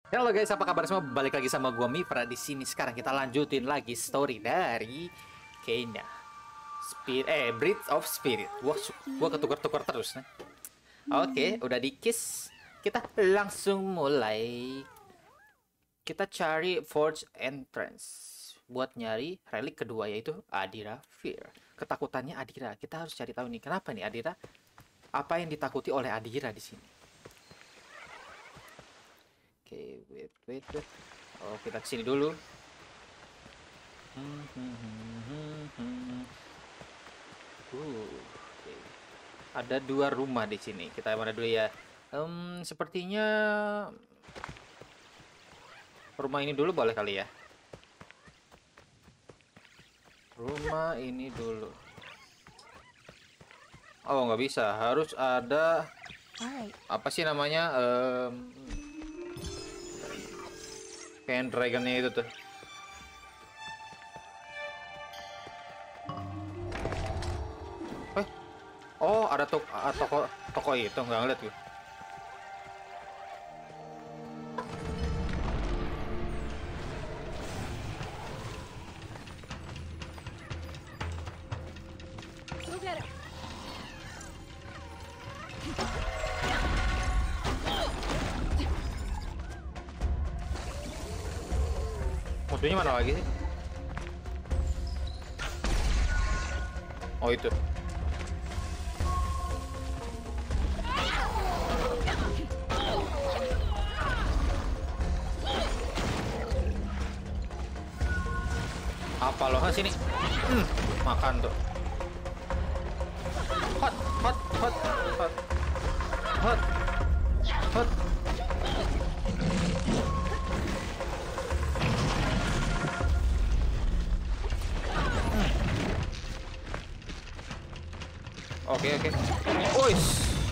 Halo guys, apa kabar semua? Balik lagi sama gua Mifra di sini. Sekarang kita lanjutin lagi story dari Kena. Bridge of Spirit. Gua ketukar-tukar terus nih. Oke, udah di kiss. Kita langsung mulai. Kita cari Forge Entrance buat nyari relik kedua yaitu Adira Fear. Ketakutannya Adira. Kita harus cari tahu nih kenapa nih Adira? Apa yang ditakuti oleh Adira di sini? Oke, wait. Oh, kita kesini dulu. Oke. Ada dua rumah di sini. Kita mana dulu ya? Sepertinya rumah ini dulu boleh kali ya? Rumah ini dulu. Oh, nggak bisa. Harus ada apa sih namanya? Kayak dragonnya itu tuh. Oh, ada toko itu nggak ngeliat gue. Musuhnya mana lagi sih? Oh itu. Apa loh kan sini? Makan tuh. Hot. Oke. Uish.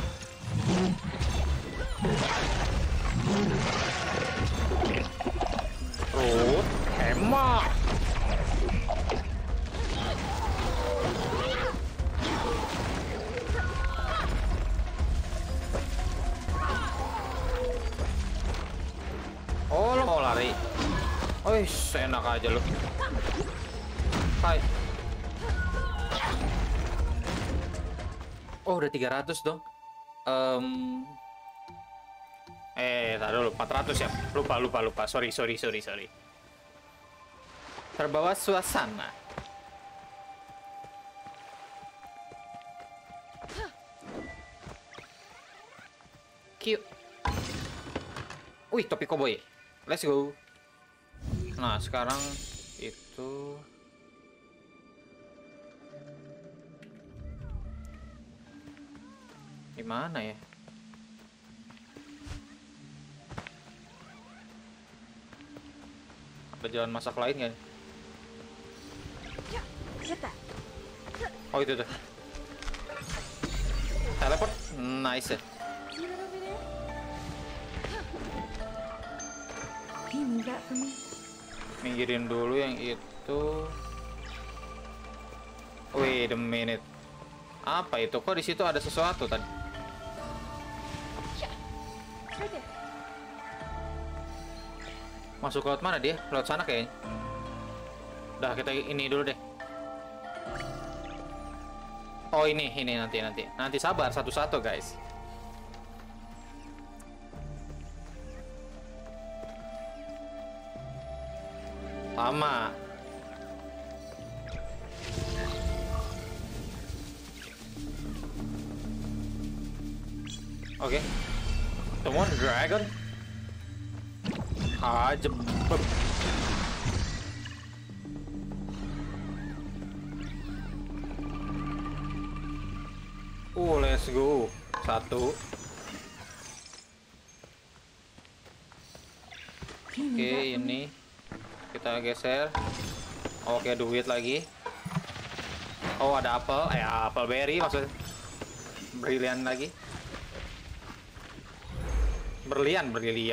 Rut, hemat. Oh, lo mau lari? Uish, enak aja lo. Hai. Oh, udah 300 dong. Taruh dulu 400 ya. Lupa. Sorry. Terbawa suasana. Cute. Wih, topi koboi. Let's go. Nah, sekarang itu gimana ya? Ada jalan masak lain kan? Oh itu tuh. Teleport, nice ya. Minggirin dulu yang itu. Wait a minute. Apa itu? Kok di situ ada sesuatu tadi? Masuk ke laut mana dia? Laut sana kayaknya. Udah kita ini dulu deh. Oh ini nanti sabar satu-satu guys. Lama. Oke. Come on dragon. Jebep. Let's go. Satu. Oke, ini kita geser. Oke, duit lagi. Oh, ada apel berry maksudnya. Brilian lagi. Berlian.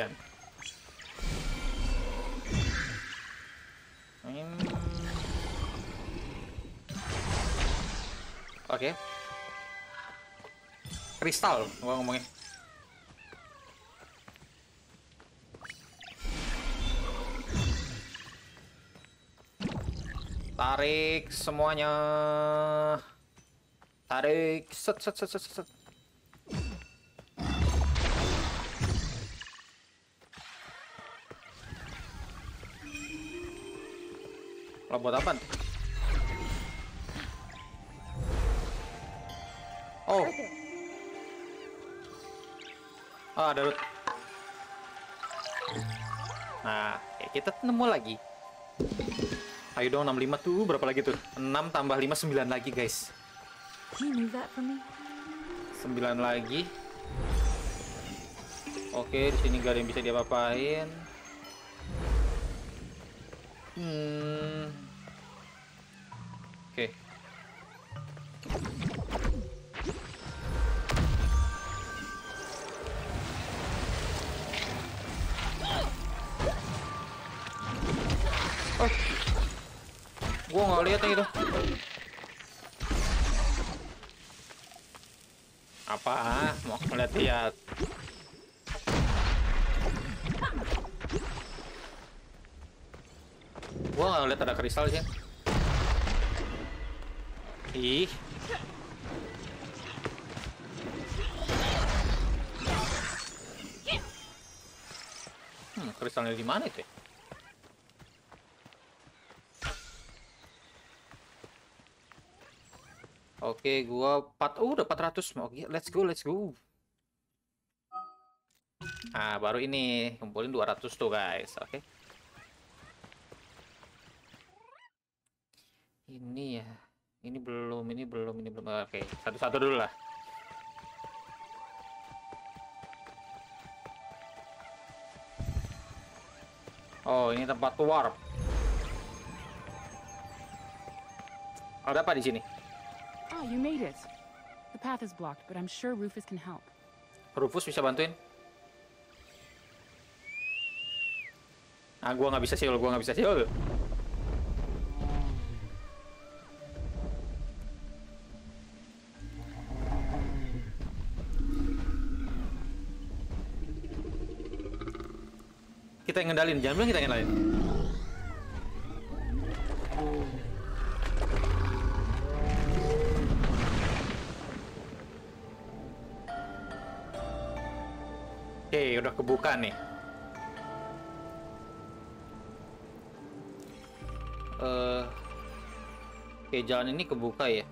Oke. Kristal gua ngomongin. Tarik semuanya. Tarik. Set, set, set, set, set. Lo buat apa? Oh. Oh, ada loot. Nah, kita nemu lagi. Ayo dong, 65 tuh. Berapa lagi tuh? 6 tambah 5, 9 lagi, guys. 9 lagi. Oke, di sini gak ada yang bisa diapa-apain. Oke. Oh. Gua nggak lihat yang itu. Apa? Mau ngeliat-lihat. Gua nggak lihat ada kristal sih. Ih. Kristalnya di mana itu ya? Oke, gua udah 400. Oke, let's go, let's go. Nah, baru ini kumpulin 200 tuh, guys. Oke. Ini ya. Ini belum. Oke, satu-satu dulu lah. Oh, ini tempat warp. Ada apa di sini? Oh, you made it. The path is blocked, but I'm sure Rufus can help. Rufus bisa bantuin? Ah, gua nggak bisa siul. Kita yang ngendalin, jangan bilang kita yang ngendalin. Oke, udah kebuka nih. Oke, jalan ini kebuka ya.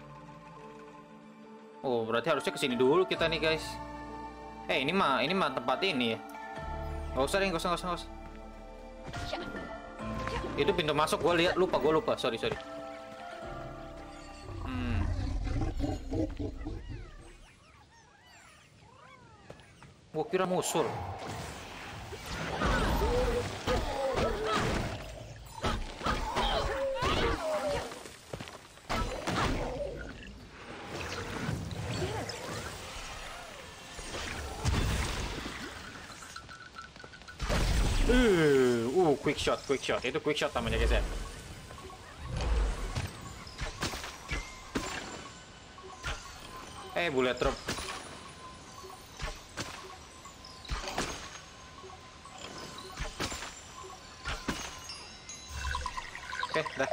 Oh, berarti harusnya kesini dulu kita nih, guys. Ini mah tempat ini ya. Gak usah. Itu pintu masuk, gue lupa. Sorry. Gua kira musuh. Quick shot. Itu quick shot namanya, guys ya. Bullet drop. Dah.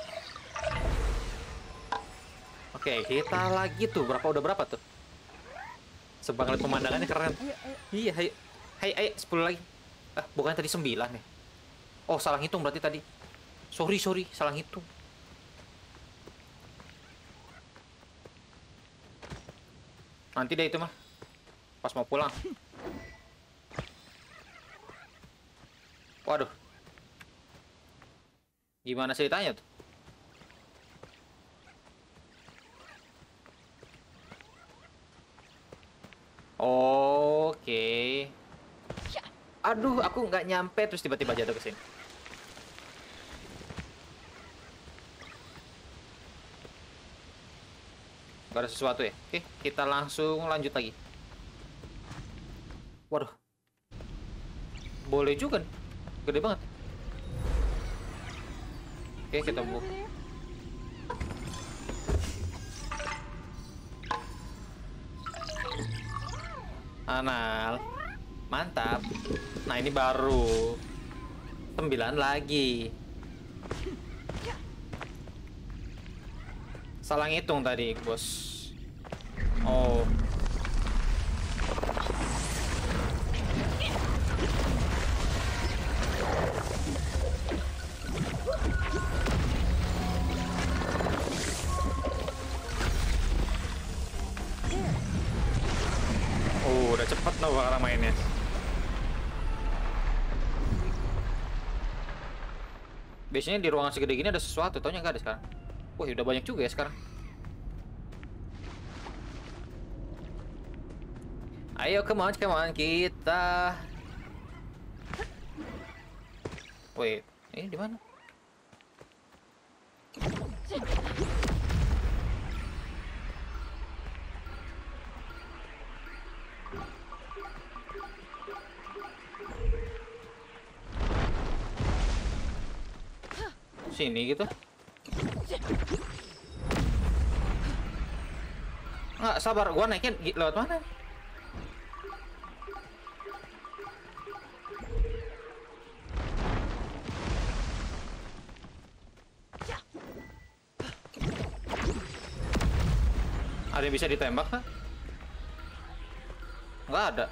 Oke, kita lagi tuh. Udah berapa tuh? Sebanget pemandangannya keren. Iya, ayo 10 lagi. Bukan tadi 9 nih. Oh, salah hitung berarti tadi. Sorry, salah hitung. Nanti deh itu mah. Pas mau pulang. Waduh. Gimana ceritanya tuh? Oke. Aduh, aku nggak nyampe terus tiba-tiba jatuh ke sini. Gak ada sesuatu ya? Oke, kita langsung lanjut lagi. Waduh. Boleh juga nih. Gede banget. Oke, kita buka. Anal. Mantap. Nah, ini baru 9 lagi. Salah ngitung tadi, bos. Oh. Oh, udah cepet loh cara mainnya. Biasanya di ruangan segede gini ada sesuatu, taunya nggak ada sekarang. Wah, udah banyak juga ya sekarang. Ayo, come on, kita. Wait, ini di mana? Sini gitu. Nggak, sabar, gua naikin lewat mana? Ada yang bisa ditembak kah? Nggak ada.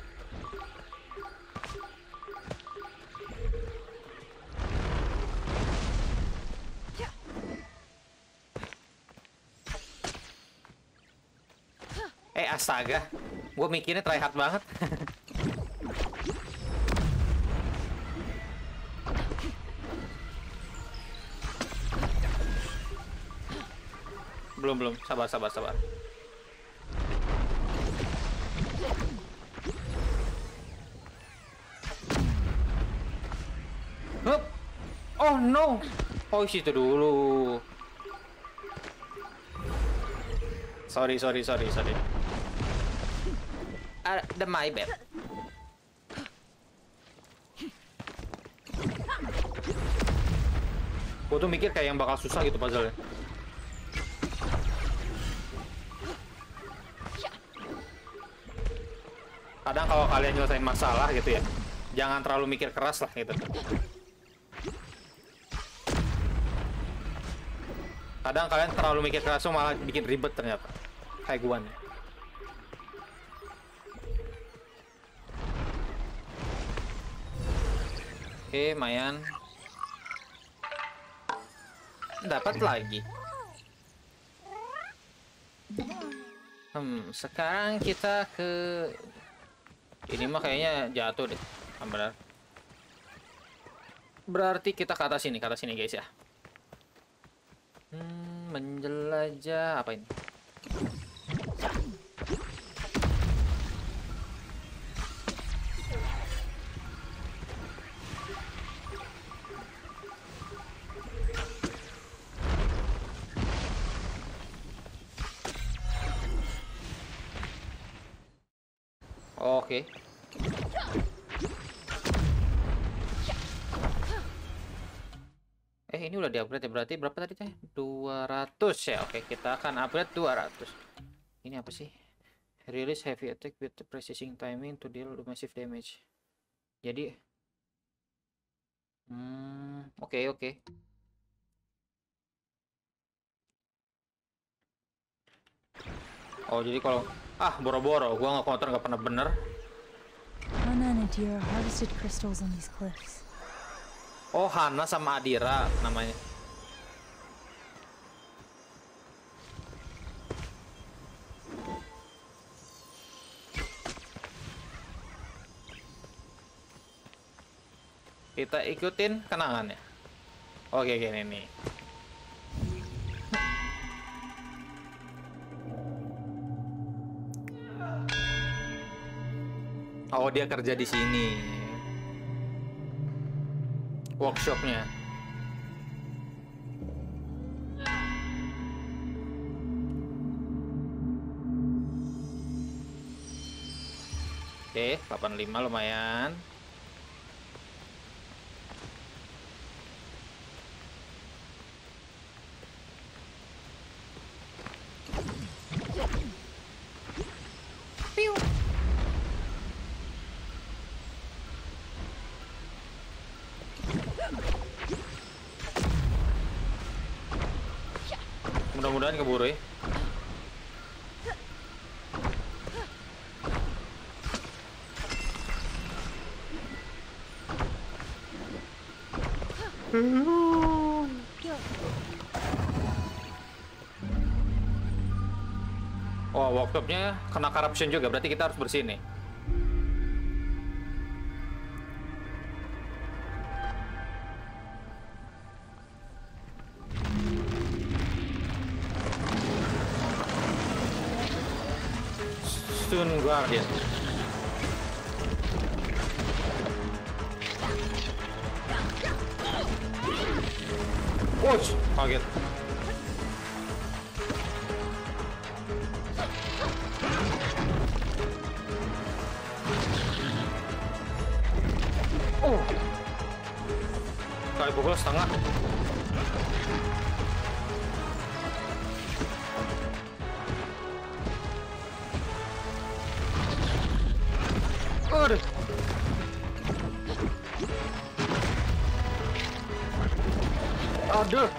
Astaga, gue mikirnya try hard banget. Belum, sabar. Hup. Oh no, oh situ dulu. Sorry. The my bad. Gue tuh mikir kayak yang bakal susah gitu puzzle-nya. Kadang kalau kalian nyelesain masalah gitu ya, jangan terlalu mikir keras lah gitu. Kadang kalian terlalu mikir keras tuh malah bikin ribet ternyata. Kayak gua nih. Oke, Mayan. Dapat lagi. Sekarang kita ke... Ini mah kayaknya jatuh deh. Benar. Berarti kita ke atas sini guys ya. Menjelajah apa ini? Oke. Ini udah di-upgrade ya, berarti berapa tadi teh? 200 ya. Oke, kita akan upgrade 200. Ini apa sih? Release heavy attack with precision timing to deal massive damage. Jadi oke. Oh, jadi kalau boro-boro gua nge-counter nggak pernah bener. Hana and Adira harvested crystals on these cliffs. Oh, Hana sama Adira namanya. Kita ikutin kenangannya. Oke, gini nih. Oh, dia kerja di sini. Workshopnya. Oke, 85 lumayan. Piu. Mudah-mudahan keburu ya. Oh, workshopnya kena corruption juga, berarti kita harus bersihin nih. Stone Guardian. Watch, kaget. Oh, kali pukul setengah. Aduh. Aduh.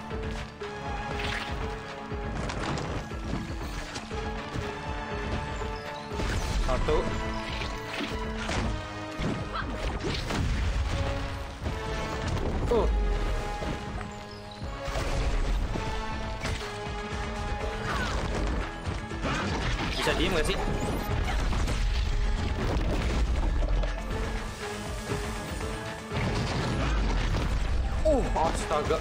Satu. Bisa diem gak sih? Astaga.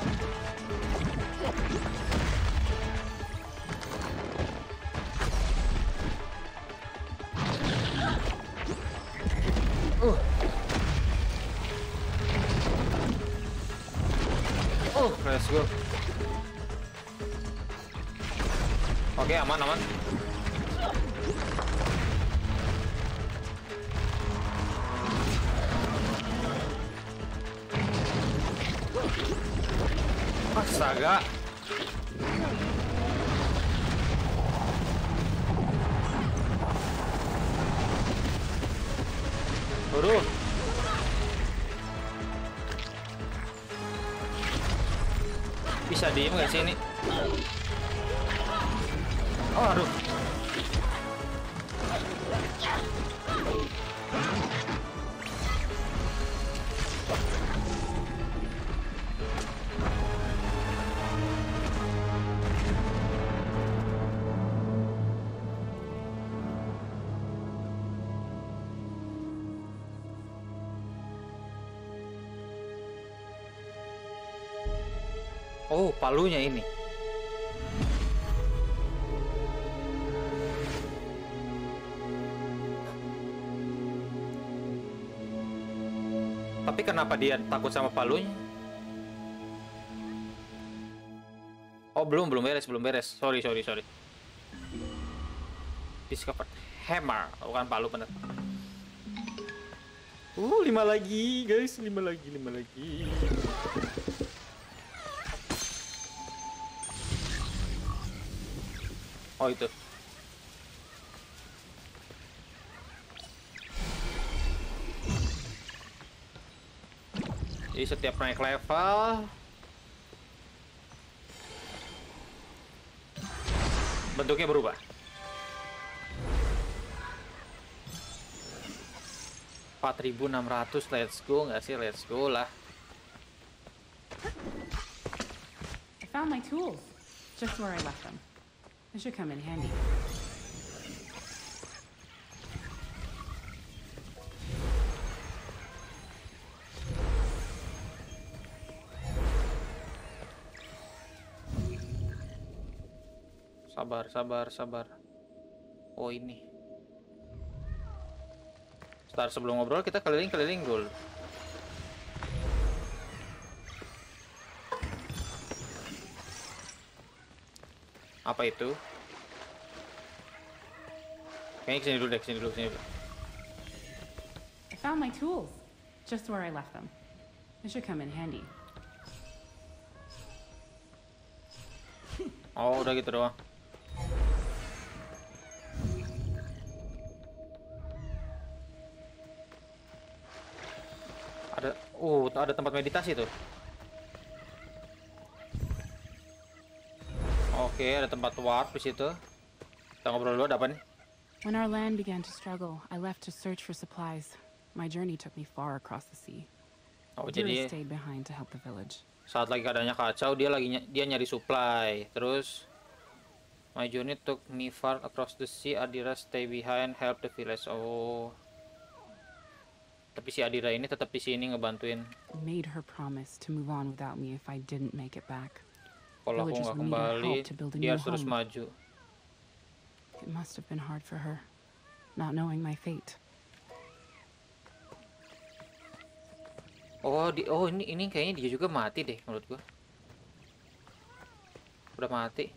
Let's go. Oke, aman, aman. Astaga. Aduh. Bisa diem gak sih ini? Oh, aduh. Oh, palunya ini. Tapi kenapa dia takut sama palunya? Oh, belum beres. Sorry. Discovered hammer, bukan palu bener. 5 lagi, guys. 5 lagi. Oh, itu. Jadi setiap naik level bentuknya berubah. $4.600, let's go nggak sih? Let's go lah. I found my tools, just where I left them. They should come in handy. Sabar. Oh, ini. Sebentar, sebelum ngobrol kita keliling gold. Apa itu? Kayaknya kesini dulu. I found my tools, just where I left them. They should come in handy. Oh, udah gitu doang. Ada tempat meditasi tuh. Oke, ada tempat warp di situ. Kita ngobrol dulu, ada apa nih? When our land began to struggle, I left to search for supplies. My journey took me far across the sea. Oh, Adira jadi stayed behind to help the village. saat lagi keadaannya kacau, dia nyari supply. Terus my journey took me far across the sea. Adira stay behind, help the village. Oh, tapi si Adira ini tetap di sini ngebantuin. Made her promise to move on without me if I didn't make it back. Kalau aku Villagers nggak will need our kembali, help to build a dia new harus terus home. maju. It must have been hard for her, not knowing my fate. Oh, ini kayaknya dia juga mati deh menurut gua. Udah mati.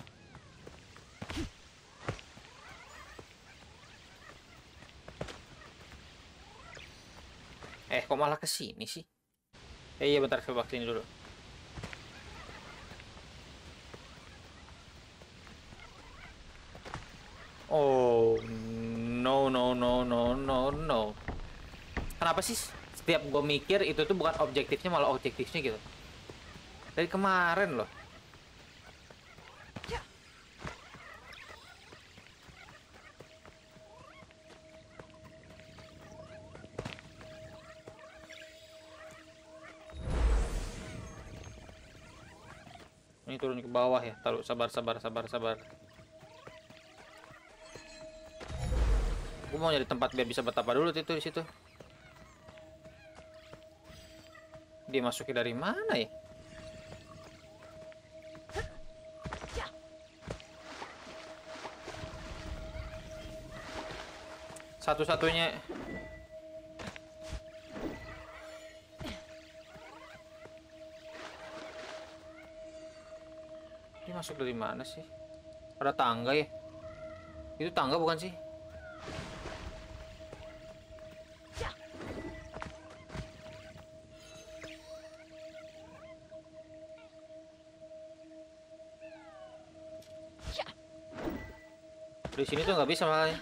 Kok malah ke sini sih? Iya bentar, coba sini dulu. Oh, no no no no no no. Kenapa sih setiap gue mikir itu tuh bukan objektifnya malah objektifnya gitu? Dari kemarin loh. Ini turun ke bawah ya. Taruh sabar. Gue mau nyari tempat biar bisa betapa dulu itu di situ. Dia masuknya dari mana ya? Satu-satunya. Dia masuk dari mana sih? Ada tangga ya? Itu tangga bukan sih? Di sini tuh nggak bisa malah.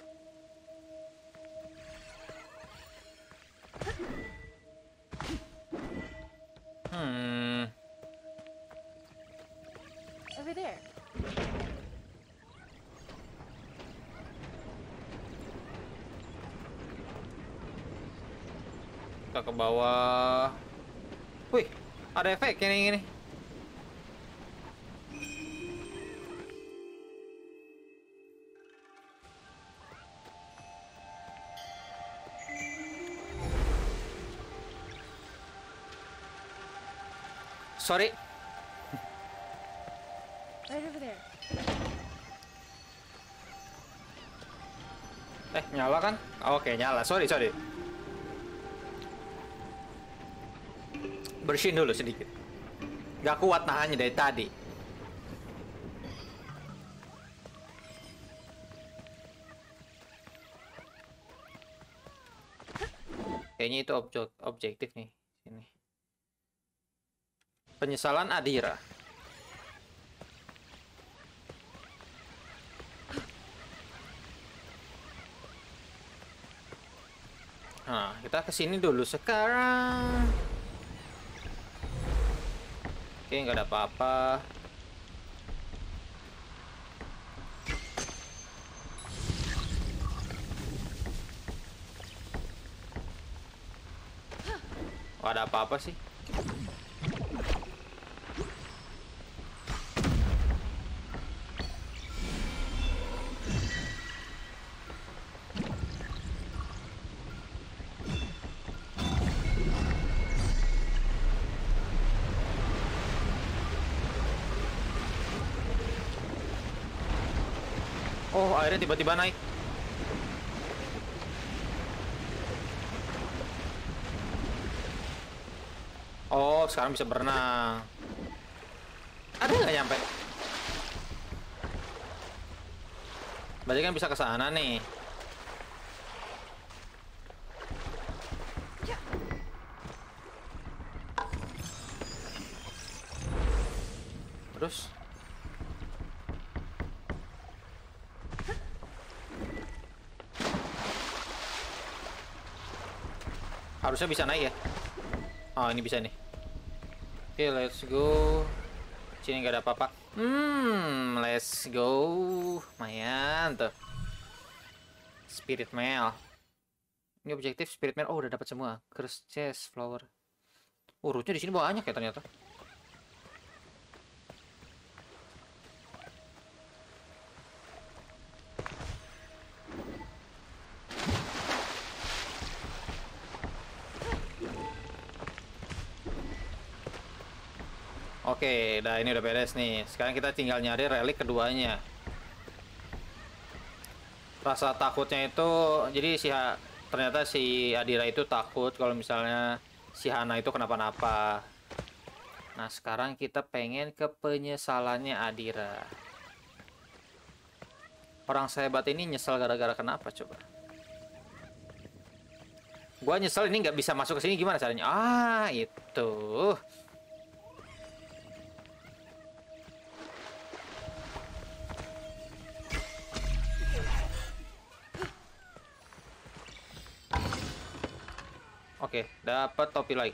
Over there. Kita ke bawah. Wih, ada efek ini. Sorry. Right over there. Nyala kan? Oke, nyala. Sorry. Bersihin dulu sedikit. Gak kuat nahannya dari tadi. Kayaknya itu objektif nih. Sini. Penyesalan Adira. Nah, kita kesini dulu sekarang. Oke, nggak ada apa-apa. Oh, ada apa-apa sih? Oh, airnya tiba-tiba naik. Oh, sekarang bisa berenang. Ada nggak nyampe? Berarti kan bisa ke sana nih. Terus? Harusnya bisa naik ya. Oh, ini bisa nih. Oke, let's go. Sini nggak ada apa-apa. Let's go. Lumayan tuh. Spirit Mail. Ini objektif Spirit Mail. Oh, udah dapat semua. Curse Chest, Flower. Urutnya di sini banyak ya ternyata. Oke, nah ini udah beres nih. Sekarang kita tinggal nyari relik keduanya. Rasa takutnya itu, jadi ternyata si Adira itu takut kalau misalnya si Hana itu kenapa-napa. Nah, sekarang kita pengen ke penyesalannya Adira. Orang sehebat ini nyesel gara-gara kenapa coba? Gua nyesel ini nggak bisa masuk ke sini, gimana caranya? Ah, itu. Oke, dapat topi lagi.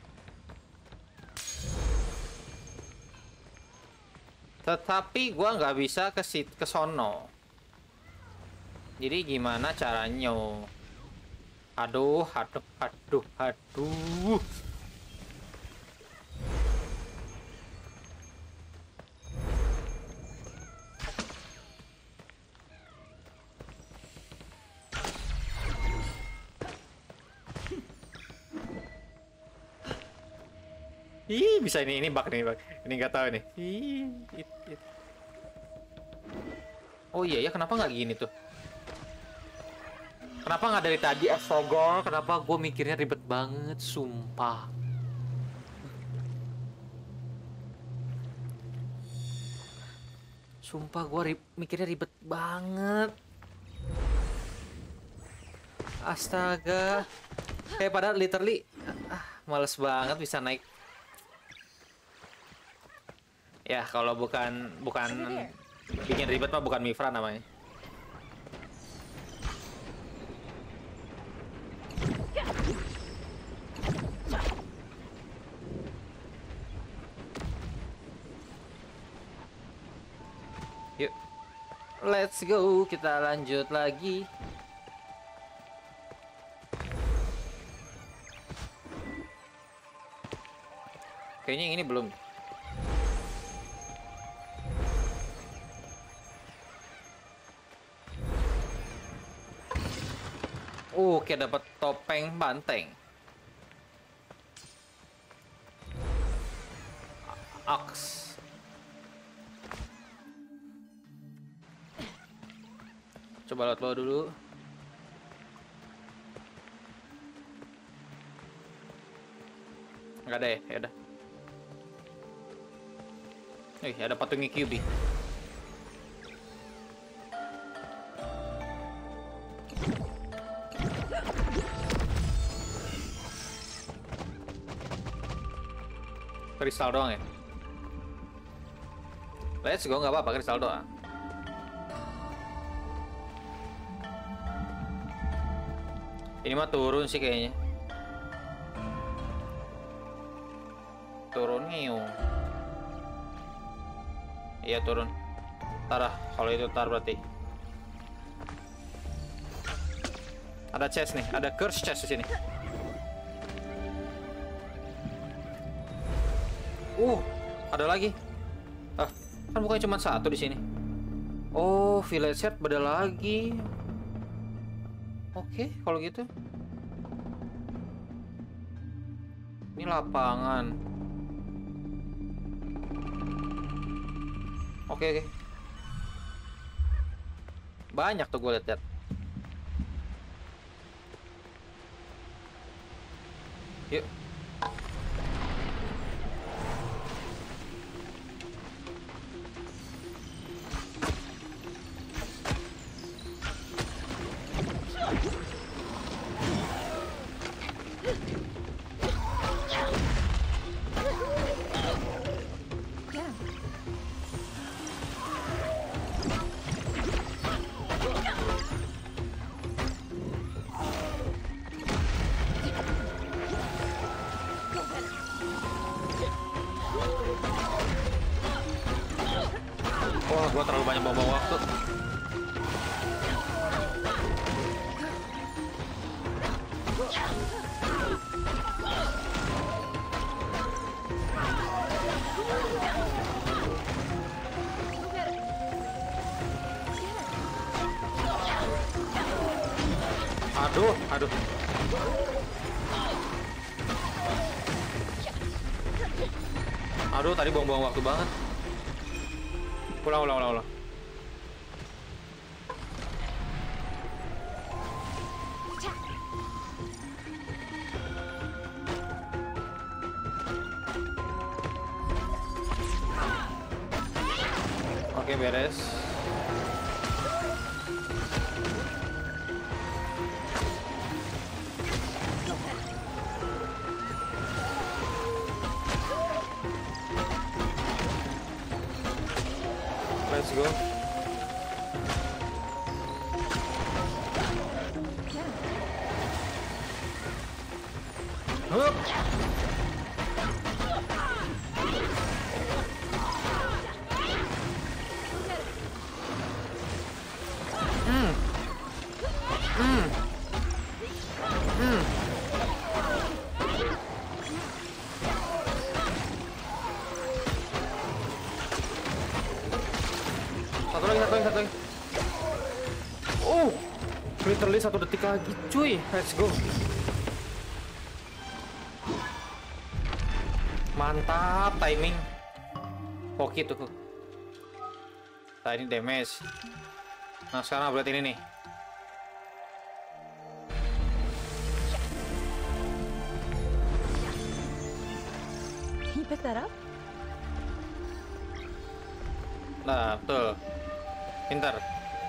Tetapi gua nggak bisa ke sono. Jadi gimana caranya? Aduh, aduh, aduh, aduh. Ih, bisa ini bug nih, bug. Ini nggak tahu nih. Oh iya ya, kenapa nggak gini tuh? Kenapa nggak dari tadi? Astaga, kenapa gue mikirnya ribet banget, sumpah. Sumpah gue mikirnya ribet banget. Astaga. Kayak padahal literally, males banget bisa naik. Ya, kalau bukan bikin ribet mah bukan Mifra namanya. Yuk. Let's go, kita lanjut lagi. Kayaknya yang ini belum. Oke, dapat topeng banteng. Aks. Coba lihat bawah dulu. Nggak ada ya? Ya udah. Ada patungnya Kyuubi. Kristal doang ya? Let's go, nggak apa-apa, kristal doang. Ini mah turun sih kayaknya. Turun ngiung. Iya turun. Tarah, kalau itu tar berarti. Ada chest nih, ada curse chest di sini. Ada lagi. Kan bukannya cuma satu di sini. Oh, village set beda lagi. Oke, kalau gitu. Ini lapangan. Oke. Banyak tuh gue lihat. Yuk. Wah, gua terlalu banyak bawa waktu. Aduh, aduh. Aduh, tadi buang-buang waktu banget. Ulang. Oke, beres. Let's go. Hup. Satu lagi. Oh, literally 1 detik lagi, cuy. Let's go. Mantap timing. Hoki tuh. Nah, ini damage. Nah, sekarang upgrade ini nih. Can you pick that up? Nah, betul. Pintar.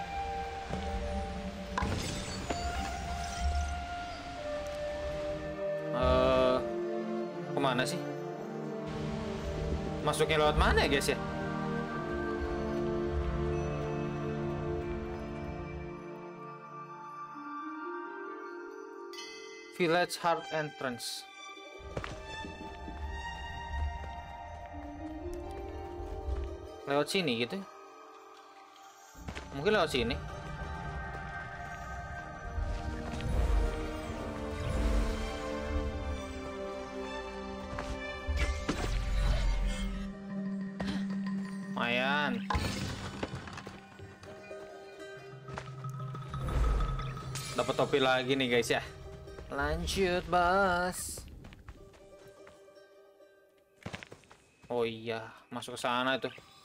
Kemana sih? Masuknya lewat mana ya, guys ya? Village Heart Entrance. Lewat sini gitu. Mungkin lewat sini. Lumayan. Dapat topi lagi nih guys ya. Lanjut, Bos. Oh iya, masuk ke sana itu.